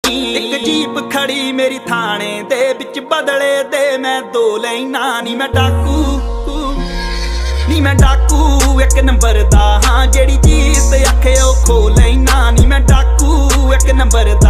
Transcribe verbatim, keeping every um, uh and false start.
एक जीप खड़ी मेरी थाने दे बिच बदले दे मैं दो लैना नी मैं डाकू नी मैं डाकू एक नंबर दा हाँ जेड़ी चीज आखे ओ खो लैना नी मैं डाकू एक नंबर दा।